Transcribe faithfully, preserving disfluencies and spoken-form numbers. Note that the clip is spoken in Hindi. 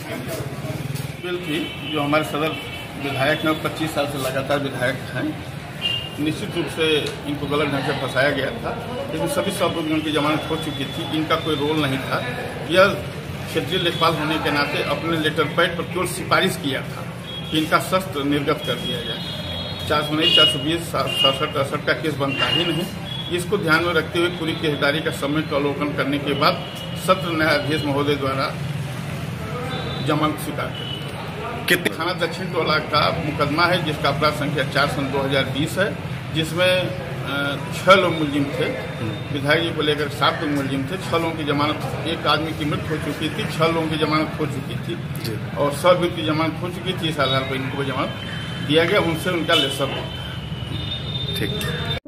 बिल थी जो हमारे सदर विधायक हैं और पच्चीस साल से लगातार विधायक हैं। निश्चित रूप से इनको गलत ढंग से फंसाया गया था, लेकिन सभी सबूत की जमानत हो चुकी थी। इनका कोई रोल नहीं था। यह क्षेत्रीय लेखपाल होने के नाते अपने लेटर पैड पर केवल सिफारिश किया था कि इनका शस्त्र निर्गत कर दिया जाए। चार सौ उन्नीस चार सौ बीस सड़सठ अड़सठ का केस बनता ही नहीं। इसको ध्यान में रखते हुए पूरी केसदारी का समेत अवलोकन करने के बाद सत्र न्यायाधीश महोदय द्वारा जमानत स्वीकार कर दी। थाना दक्षिण टोला का मुकदमा है जिसका अपराध संख्या चार सन दो हजार बीस है, जिसमें छह लोग मुलजिम थे। विधायक जी को लेकर सात लोग मुलजिम थे। छह लोगों की जमानत, एक आदमी की मृत्यु हो चुकी थी, छह लोगों की जमानत हो चुकी थी और सौ व्यक्ति की जमानत हो चुकी थी। इस आधार पर इनको जमानत दिया गया, उनसे उनका लेसर। ठीक।